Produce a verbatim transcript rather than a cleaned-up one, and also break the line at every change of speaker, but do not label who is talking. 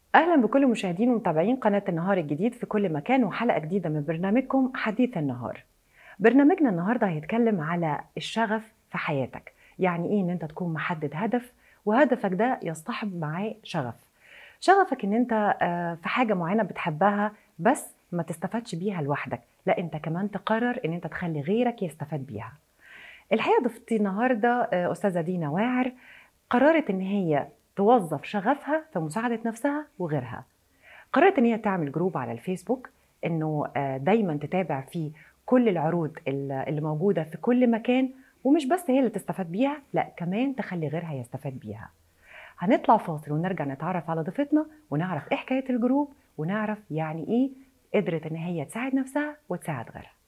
أهلا بكل مشاهدين ومتابعين قناة النهار الجديد في كل مكان، وحلقة جديدة من برنامجكم حديث النهار. برنامجنا النهاردة هيتكلم على الشغف في حياتك. يعني إيه إن أنت تكون محدد هدف، وهدفك ده يصطحب معاه شغف. شغفك إن أنت آه، في حاجة معينة بتحبها، بس ما تستفادش بيها لوحدك، لا أنت كمان تقرر إن أنت تخلي غيرك يستفاد بيها. الحقيقة ضيفتي النهاردة آه، أستاذة دينا واعر، قررت إن هي توظف شغفها في مساعدة نفسها وغيرها. قررت ان هي تعمل جروب على الفيسبوك، انه آه، دايما تتابع فيه كل العروض ال- اللي موجودة في كل مكان، ومش بس هي اللي تستفاد بيها، لا كمان تخلي غيرها يستفاد بيها. هنطلع فاصل ونرجع نتعرف على ضيفتنا ونعرف ايه حكاية الجروب، ونعرف يعني ايه قدرت ان هي تساعد نفسها وتساعد غيرها.